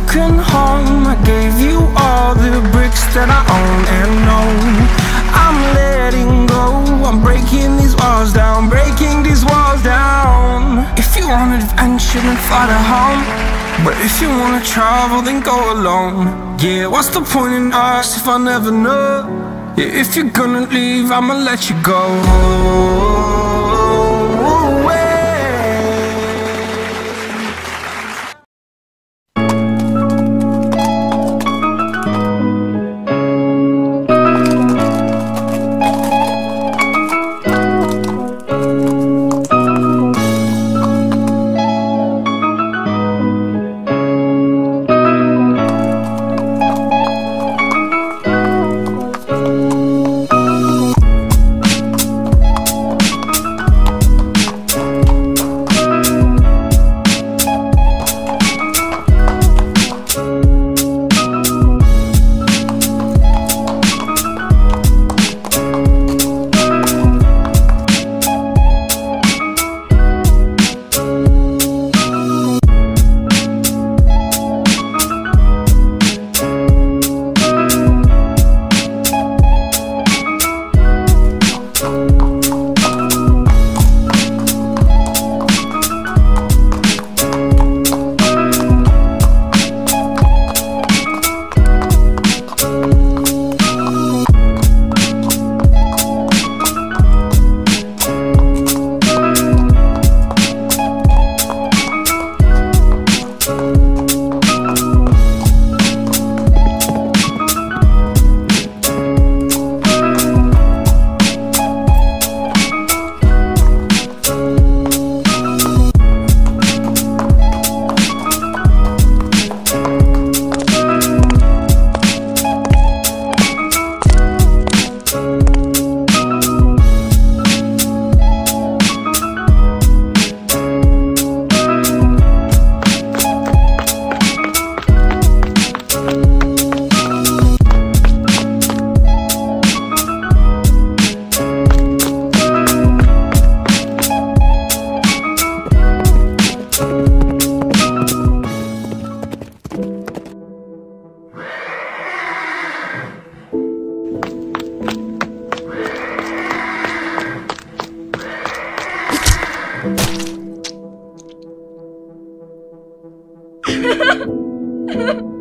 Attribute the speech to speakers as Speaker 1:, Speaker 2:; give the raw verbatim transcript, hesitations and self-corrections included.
Speaker 1: broken home. I gave you all the bricks that I own and know. I'm letting go, I'm breaking these walls down, breaking these walls down. If you want adventure, then fly to home. But if you wanna travel, then go alone. Yeah, what's the point in us if I never know? Yeah, if you're gonna leave, I'ma let you go.
Speaker 2: Ha ha ha!